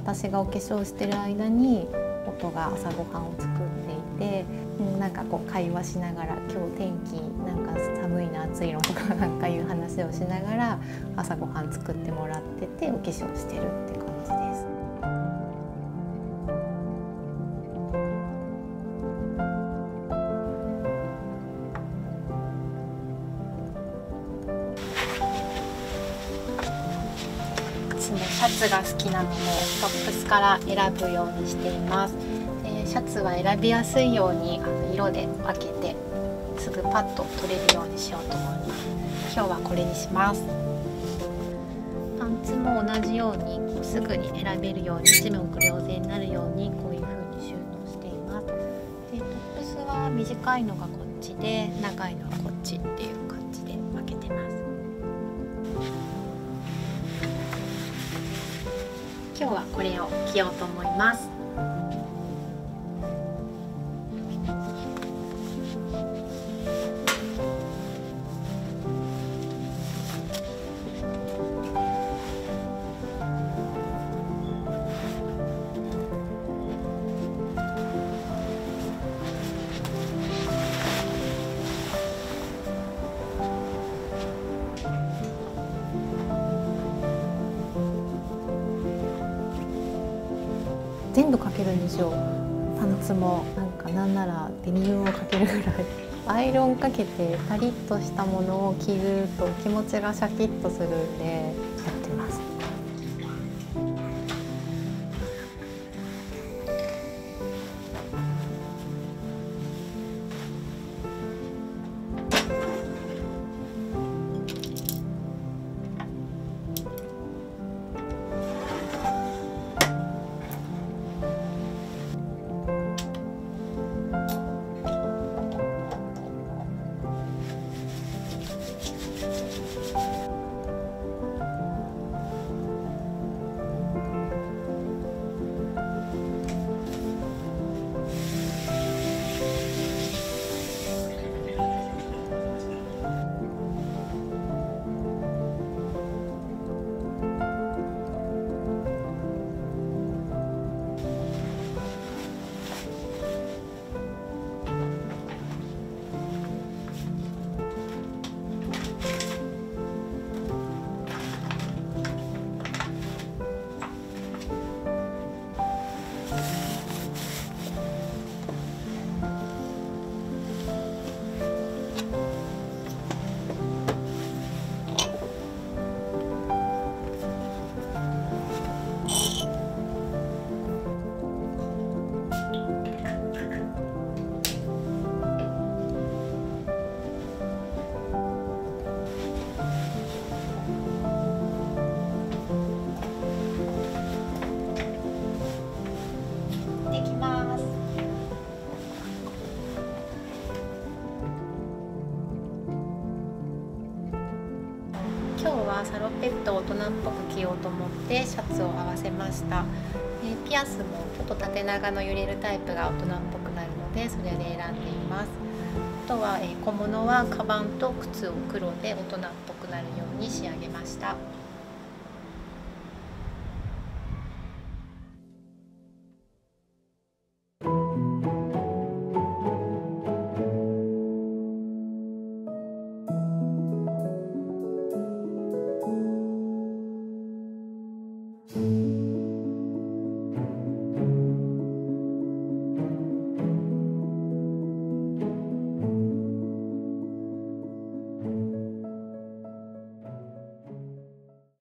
私がお化粧してる間に夫が朝ごはんを作っていて、なんかこう会話しながら「今日天気なんか寒いな暑いの」とかなんかいう話をしながら朝ごはん作ってもらっててお化粧してるって感じです。シャツが好きなのでトップスから選ぶようにしています。シャツは選びやすいように色で分けてすぐパッと取れるようにしようと思います。今日はこれにします。パンツも同じようにすぐに選べるように一目瞭然になるようにこういう風に収納しています。でトップスは短いのがこっちで長いのはこっちっていう感じで分けてます。今日はこれを着ようと思います。全部かけるんですよ。パンツもなんならデニムをかけるぐらいアイロンかけてパリッとしたものを着ると気持ちがシャキッとするんでやってます。今日はサロペットを大人っぽく着ようと思ってシャツを合わせました。ピアスもちょっと縦長の揺れるタイプが大人っぽくなるのでそれで選んでいます。あとは小物はカバンと靴を黒で大人っぽくなるように仕上げました。